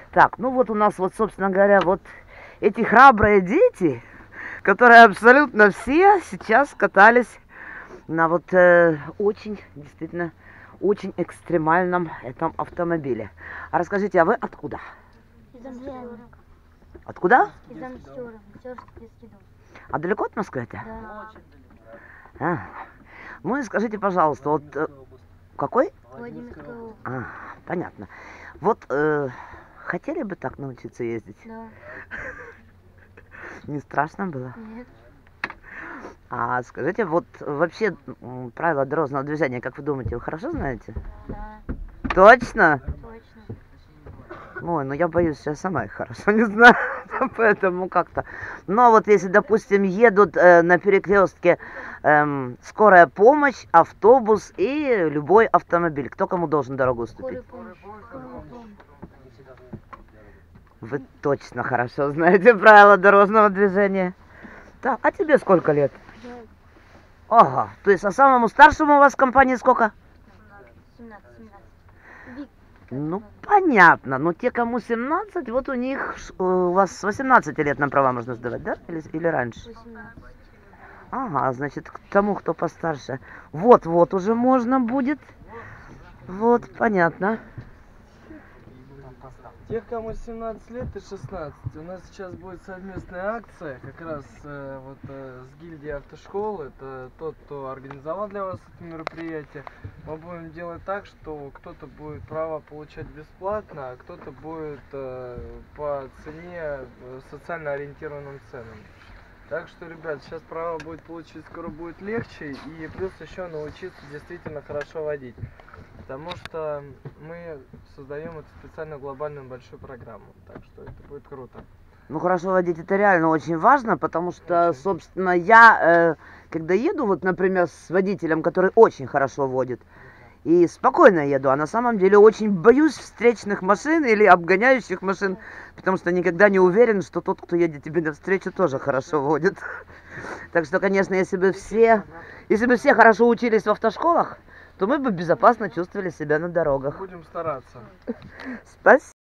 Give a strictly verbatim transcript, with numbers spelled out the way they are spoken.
Так, ну вот у нас вот, собственно говоря, вот эти храбрые дети, которые абсолютно все сейчас катались на вот э, очень, действительно, очень экстремальном этом автомобиле. А расскажите, а вы откуда? Из Амстера. Откуда? Из Амстера. Амстерский детский дом. А далеко от Москвы это? Да. А. Ну и скажите, пожалуйста, вот э, какой? Владимирская область. А, понятно. Вот э, хотели бы так научиться ездить? Да. Не страшно было? Нет. А скажите, вот вообще м, правила дорожного движения, как вы думаете, вы хорошо знаете? Да. Точно? Точно. Ой, ну я боюсь, я сама их хорошо не знаю, поэтому как-то. Но вот если, допустим, едут э, на перекрестке эм, скорая помощь, автобус и любой автомобиль, кто кому должен дорогу уступить? Скорая помощь. Скорая помощь. Вы точно хорошо знаете правила дорожного движения. Так, а тебе сколько лет? Да. Ага, то есть а самому старшему у вас в компании сколько? семнадцать. семнадцать. Вик. Ну, понятно. Но те, кому семнадцать, вот у них, ш- э, у вас с восемнадцати лет на права можно сдавать, да? Или, или раньше? восемнадцать. Ага, значит, к тому, кто постарше. Вот-вот уже можно будет. Вот, понятно. Тех, кому семнадцать лет и шестнадцать, у нас сейчас будет совместная акция, как раз э, вот э, с гильдией автошкол, это тот, кто организовал для вас это мероприятие. Мы будем делать так, что кто-то будет право получать бесплатно, а кто-то будет э, по цене, э, социально ориентированным ценам. Так что, ребят, сейчас право будет получить скоро будет легче, и плюс еще научиться действительно хорошо водить. Потому что мы создаем эту специальную глобальную большую программу. Так что это будет круто. Ну, хорошо водить это реально очень важно, потому что, Очень. собственно, я, э, когда еду, вот, например, с водителем, который очень хорошо водит, и спокойно еду, а на самом деле очень боюсь встречных машин или обгоняющих машин, потому что никогда не уверен, что тот, кто едет тебе навстречу, тоже хорошо водит. Так что, конечно, если бы все, если бы все хорошо учились в автошколах, то мы бы безопасно чувствовали себя на дорогах. Будем стараться. Спасибо.